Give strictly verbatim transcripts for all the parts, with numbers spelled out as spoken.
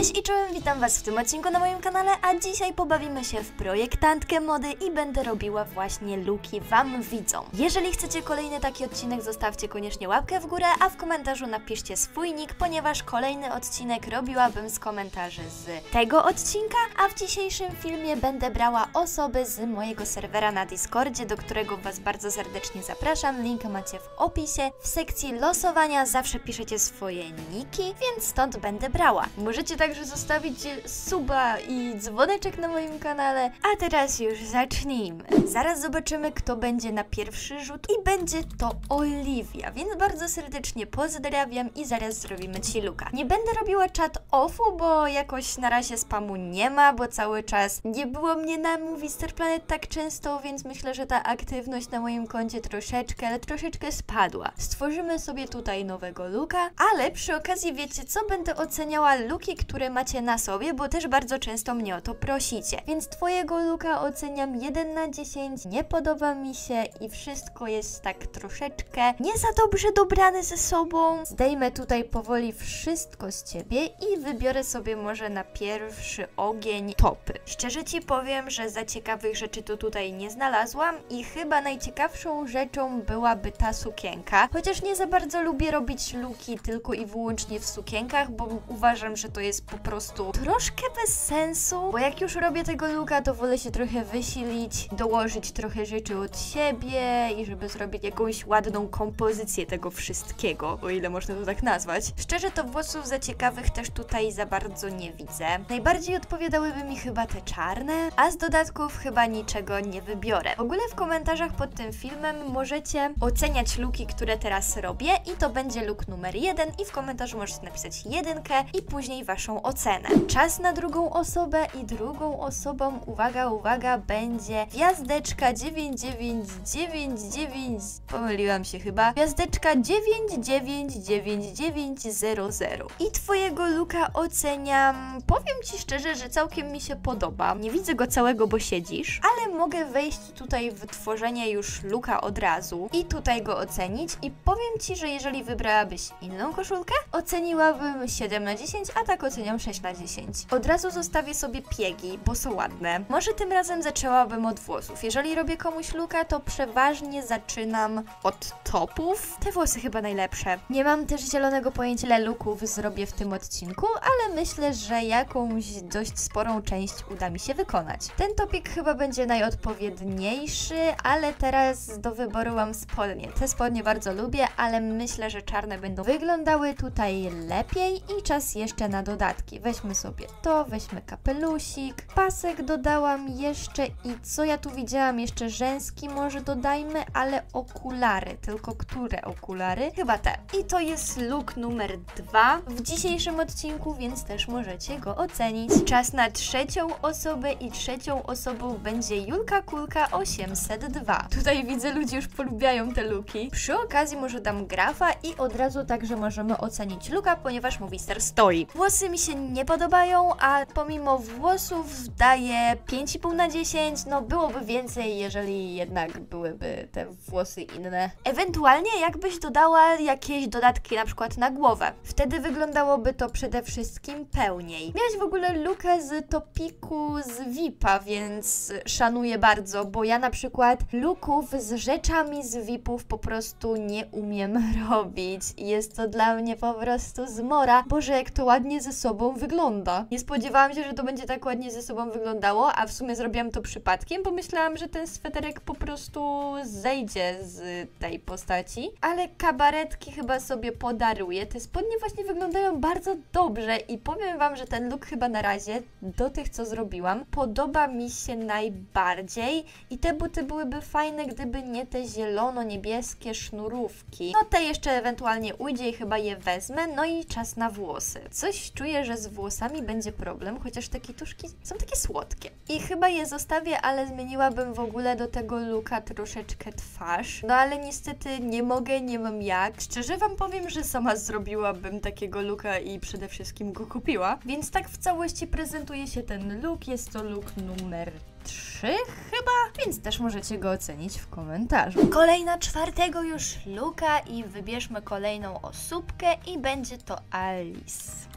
Cześć i czołem, witam was w tym odcinku na moim kanale, a dzisiaj pobawimy się w projektantkę mody i będę robiła właśnie looki wam widzom. Jeżeli chcecie kolejny taki odcinek, zostawcie koniecznie łapkę w górę, a w komentarzu napiszcie swój nick, ponieważ kolejny odcinek robiłabym z komentarzy z tego odcinka, a w dzisiejszym filmie będę brała osoby z mojego serwera na Discordzie, do którego was bardzo serdecznie zapraszam. Link macie w opisie. W sekcji losowania zawsze piszecie swoje niki, więc stąd będę brała. Możecie także zostawić suba i dzwoneczek na moim kanale. A teraz już zacznijmy. Zaraz zobaczymy, kto będzie na pierwszy rzut i będzie to Oliwia, więc bardzo serdecznie pozdrawiam i zaraz zrobimy ci looka. Nie będę robiła chat offu, bo jakoś na razie spamu nie ma, bo cały czas nie było mnie na Movie Star Planet tak często, więc myślę, że ta aktywność na moim koncie troszeczkę, ale troszeczkę spadła. Stworzymy sobie tutaj nowego looka, ale przy okazji wiecie co? Będę oceniała looki, które macie na sobie, bo też bardzo często mnie o to prosicie. Więc twojego looka oceniam jeden na dziesięć, nie podoba mi się i wszystko jest tak troszeczkę nie za dobrze dobrane ze sobą. Zdejmę tutaj powoli wszystko z ciebie i wybiorę sobie może na pierwszy ogień topy. Szczerze ci powiem, że za ciekawych rzeczy to tutaj nie znalazłam i chyba najciekawszą rzeczą byłaby ta sukienka. Chociaż nie za bardzo lubię robić looki tylko i wyłącznie w sukienkach, bo uważam, że to jest po prostu troszkę bez sensu, bo jak już robię tego looka, to wolę się trochę wysilić, dołożyć trochę rzeczy od siebie i żeby zrobić jakąś ładną kompozycję tego wszystkiego, o ile można to tak nazwać. Szczerze to włosów za ciekawych też tutaj za bardzo nie widzę. Najbardziej odpowiadałyby mi chyba te czarne, a z dodatków chyba niczego nie wybiorę. W ogóle w komentarzach pod tym filmem możecie oceniać looki, które teraz robię i to będzie look numer jeden i w komentarzu możecie napisać jedynkę i później waszą ocenę. Czas na drugą osobę i drugą osobą, uwaga, uwaga, będzie gwiazdeczka dziewięć dziewięć dziewięć dziewięć, pomyliłam się chyba, gwiazdeczka dziewięć dziewięć dziewięć dziewięć zero zero. I twojego looka oceniam, powiem ci szczerze, że całkiem mi się podoba. Nie widzę go całego, bo siedzisz, ale mogę wejść tutaj w tworzenie już looka od razu i tutaj go ocenić i powiem ci, że jeżeli wybrałabyś inną koszulkę, oceniłabym siedem na dziesięć, a tak oceniam sześć na dziesięć. Od razu zostawię sobie piegi, bo są ładne. Może tym razem zaczęłabym od włosów. Jeżeli robię komuś looka, to przeważnie zaczynam od topów. Te włosy chyba najlepsze. Nie mam też zielonego pojęcia, ile looków zrobię w tym odcinku, ale myślę, że jakąś dość sporą część uda mi się wykonać. Ten topik chyba będzie najodpowiedniejszy, ale teraz do wyboru mam spodnie. Te spodnie bardzo lubię, ale myślę, że czarne będą wyglądały tutaj lepiej i czas jeszcze na dodatki. Weźmy sobie to, weźmy kapelusik, pasek dodałam jeszcze i co ja tu widziałam, jeszcze rzęski może dodajmy, ale okulary, tylko które okulary? Chyba te. I to jest look numer dwa w dzisiejszym odcinku, więc też możecie go ocenić. Czas na trzecią osobę i trzecią osobą będzie Julka Kulka osiemset dwa. Tutaj widzę, ludzie już polubiają te looki. Przy okazji może dam grafa i od razu także możemy ocenić looka, ponieważ Movie Star stoi. Włosy mi się nie podobają, a pomimo włosów daję pięć i pół na dziesięć, no byłoby więcej, jeżeli jednak byłyby te włosy inne. Ewentualnie jakbyś dodała jakieś dodatki na przykład na głowę. Wtedy wyglądałoby to przede wszystkim pełniej. Miałaś w ogóle lookę z topiku z V I P a, więc szanuję bardzo, bo ja na przykład looków z rzeczami z V I P ów po prostu nie umiem robić. Jest to dla mnie po prostu zmora. Boże, jak to ładnie ze sobą wygląda. Nie spodziewałam się, że to będzie tak ładnie ze sobą wyglądało, a w sumie zrobiłam to przypadkiem, bo myślałam, że ten sweterek po prostu zejdzie z tej postaci. Ale kabaretki chyba sobie podaruję. Te spodnie właśnie wyglądają bardzo dobrze i powiem wam, że ten look chyba na razie do tych, co zrobiłam, podoba mi się najbardziej i te buty byłyby fajne, gdyby nie te zielono-niebieskie sznurówki. No te jeszcze ewentualnie ujdzie i chyba je wezmę, no i czas na włosy. Coś czuję, że z włosami będzie problem, chociaż te kituszki są takie słodkie. I chyba je zostawię, ale zmieniłabym w ogóle do tego looka troszeczkę twarz. No ale niestety nie mogę, nie mam jak. Szczerze wam powiem, że sama zrobiłabym takiego looka i przede wszystkim go kupiła. Więc tak w całości prezentuje się ten look. Jest to look numer trzy chyba, więc też możecie go ocenić w komentarzu. Kolejna czwartego już looka i wybierzmy kolejną osóbkę i będzie to Alice.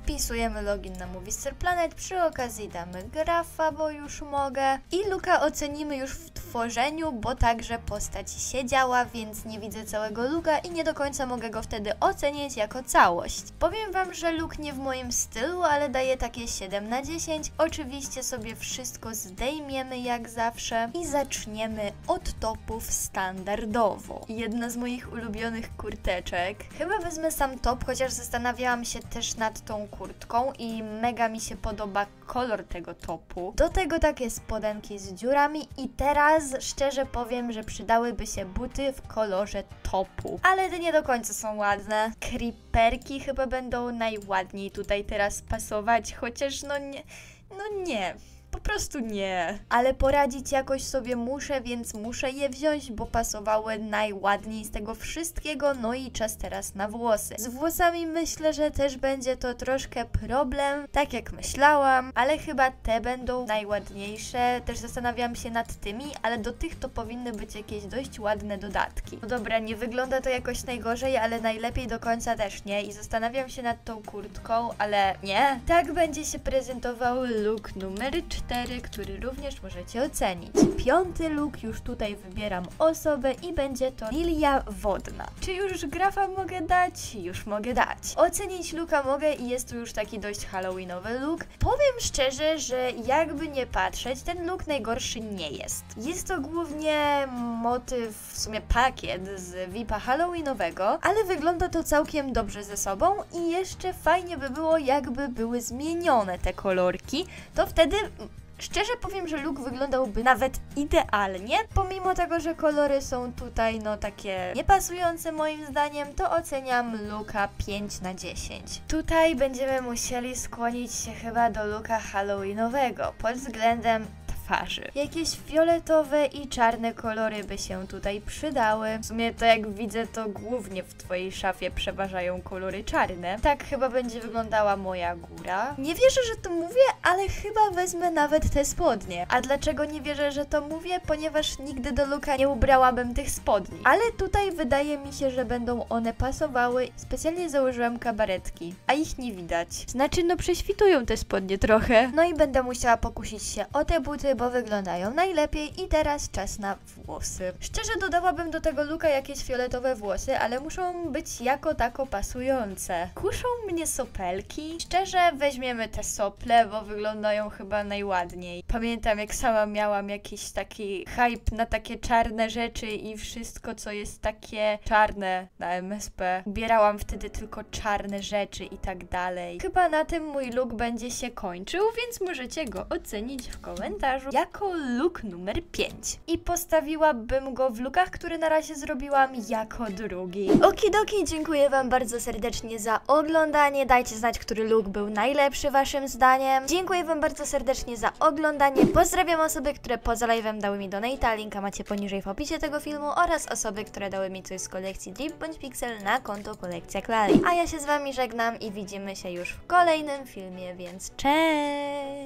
Wpisujemy login na Movistar Planet, przy okazji damy grafa, bo już mogę. I Luka ocenimy już w tworzeniu, bo także postać się działa, więc nie widzę całego Luka i nie do końca mogę go wtedy ocenić jako całość. Powiem wam, że Luke nie w moim stylu, ale daję takie siedem na dziesięć. Oczywiście sobie wszystko zdejmiemy jak zawsze i zaczniemy od topów standardowo. Jedna z moich ulubionych kurteczek. Chyba wezmę sam top, chociaż zastanawiałam się też nad tą kurtką i mega mi się podoba kolor tego topu. Do tego takie spodenki z dziurami i teraz szczerze powiem, że przydałyby się buty w kolorze topu. Ale te nie do końca są ładne. Creeperki chyba będą najładniej tutaj teraz pasować, chociaż no nie, no nie. Po prostu nie. Ale poradzić jakoś sobie muszę, więc muszę je wziąć, bo pasowały najładniej z tego wszystkiego. No i czas teraz na włosy. Z włosami myślę, że też będzie to troszkę problem, tak jak myślałam, ale chyba te będą najładniejsze. Też zastanawiam się nad tymi, ale do tych to powinny być jakieś dość ładne dodatki. No dobra, nie wygląda to jakoś najgorzej, ale najlepiej do końca też nie. I zastanawiam się nad tą kurtką, ale nie. Tak będzie się prezentował look numer cztery. Który również możecie ocenić. Piąty look, już tutaj wybieram osobę i będzie to lilia wodna. Czy już grafa mogę dać? Już mogę dać. Ocenić looka mogę i jest tu już taki dość halloweenowy look. Powiem szczerze, że jakby nie patrzeć, ten look najgorszy nie jest. Jest to głównie motyw, w sumie pakiet z V I P-a halloweenowego, ale wygląda to całkiem dobrze ze sobą i jeszcze fajnie by było, jakby były zmienione te kolorki, to wtedy... Szczerze powiem, że look wyglądałby nawet idealnie, pomimo tego, że kolory są tutaj no takie niepasujące moim zdaniem, to oceniam looka pięć na dziesięć. Tutaj będziemy musieli skłonić się chyba do looka halloweenowego pod względem twarzy. Jakieś fioletowe i czarne kolory by się tutaj przydały. W sumie to jak widzę, to głównie w twojej szafie przeważają kolory czarne. Tak chyba będzie wyglądała moja góra. Nie wierzę, że to mówię, ale chyba wezmę nawet te spodnie. A dlaczego nie wierzę, że to mówię? Ponieważ nigdy do looka nie ubrałabym tych spodni. Ale tutaj wydaje mi się, że będą one pasowały. Specjalnie założyłam kabaretki, a ich nie widać. Znaczy, no prześwitują te spodnie trochę. No i będę musiała pokusić się o te buty, bo wyglądają najlepiej i teraz czas na włosy. Szczerze dodałabym do tego looka jakieś fioletowe włosy, ale muszą być jako tako pasujące. Kuszą mnie sopelki. Szczerze weźmiemy te sople, bo wyglądają chyba najładniej. Pamiętam jak sama miałam jakiś taki hype na takie czarne rzeczy i wszystko co jest takie czarne na M S P. Ubierałam wtedy tylko czarne rzeczy i tak dalej. Chyba na tym mój look będzie się kończył, więc możecie go ocenić w komentarzu jako look numer pięć. I postawiłabym go w lookach, które na razie zrobiłam jako drugi. Okidoki, dziękuję wam bardzo serdecznie za oglądanie. Dajcie znać, który look był najlepszy waszym zdaniem. Dziękuję wam bardzo serdecznie za oglądanie. Pozdrawiam osoby, które poza live'em dały mi donate'a, linka macie poniżej w opisie tego filmu oraz osoby, które dały mi coś z kolekcji Drip bądź Pixel na konto kolekcja Klali. A ja się z wami żegnam i widzimy się już w kolejnym filmie, więc cześć!